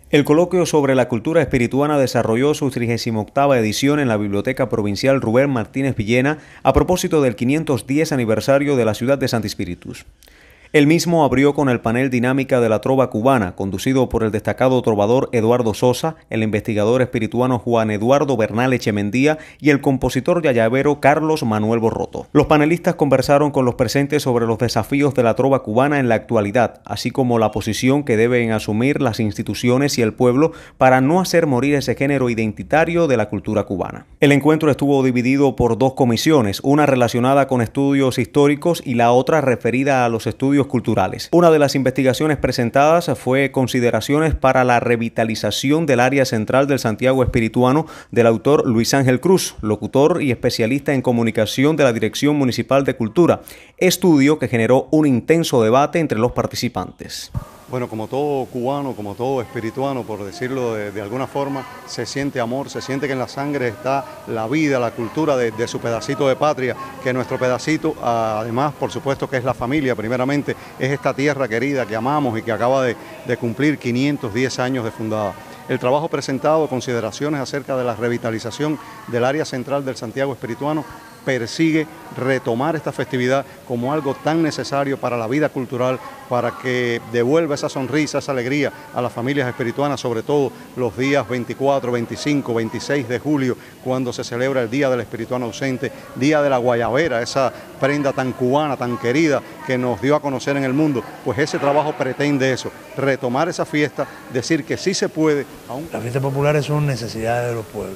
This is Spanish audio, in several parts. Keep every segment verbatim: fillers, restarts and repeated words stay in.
El coloquio sobre la cultura espirituana desarrolló su trigésima octava edición en la Biblioteca Provincial Rubén Martínez Villena a propósito del quinientos diez aniversario de la ciudad de Santi Spíritus. El mismo abrió con el panel Dinámica de la Trova Cubana, conducido por el destacado trovador Eduardo Sosa, el investigador espirituano Juan Eduardo Bernal Echemendía y el compositor yayavero Carlos Manuel Borroto. Los panelistas conversaron con los presentes sobre los desafíos de la trova cubana en la actualidad, así como la posición que deben asumir las instituciones y el pueblo para no hacer morir ese género identitario de la cultura cubana. El encuentro estuvo dividido por dos comisiones, una relacionada con estudios históricos y la otra referida a los estudios culturales. Una de las investigaciones presentadas fue Consideraciones para la revitalización del área central del Santiago Espirituano del autor Luis Ángel Cruz, locutor y especialista en comunicación de la Dirección Municipal de Cultura, estudio que generó un intenso debate entre los participantes. Bueno, como todo cubano, como todo espirituano, por decirlo de, de alguna forma, se siente amor, se siente que en la sangre está la vida, la cultura de, de su pedacito de patria, que nuestro pedacito, además, por supuesto que es la familia, primeramente, es esta tierra querida que amamos y que acaba de, de cumplir quinientos diez años de fundada. El trabajo presentado, consideraciones acerca de la revitalización del área central del Santiago Espirituano, persigue retomar esta festividad como algo tan necesario para la vida cultural, para que devuelva esa sonrisa, esa alegría a las familias espirituanas, sobre todo los días veinticuatro, veinticinco, veintiséis de julio, cuando se celebra el Día del Espirituano Ausente, Día de la Guayabera, esa prenda tan cubana, tan querida, que nos dio a conocer en el mundo. Pues ese trabajo pretende eso, retomar esa fiesta, decir que sí se puede. Aún... Las fiestas populares son necesidades de los pueblos.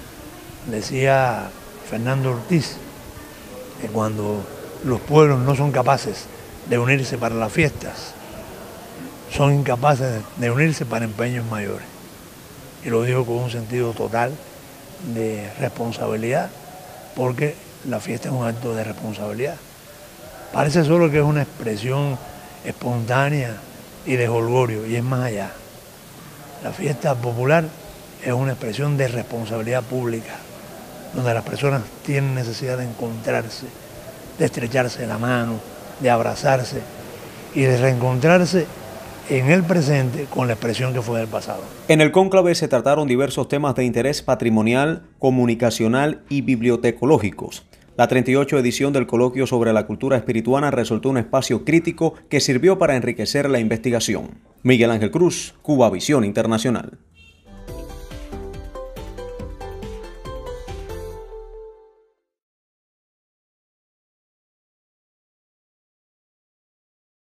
Decía Fernando Ortiz, que cuando los pueblos no son capaces de unirse para las fiestas, son incapaces de unirse para empeños mayores. Y lo digo con un sentido total de responsabilidad, porque la fiesta es un acto de responsabilidad. Parece solo que es una expresión espontánea y de jolgorio, y es más allá. La fiesta popular es una expresión de responsabilidad pública, donde las personas tienen necesidad de encontrarse, de estrecharse la mano, de abrazarse y de reencontrarse en el presente con la expresión que fue del pasado. En el cónclave se trataron diversos temas de interés patrimonial, comunicacional y bibliotecológicos. La treinta y ocho edición del coloquio sobre la cultura espirituana resultó un espacio crítico que sirvió para enriquecer la investigación. Miguel Ángel Cruz, Cubavisión Internacional.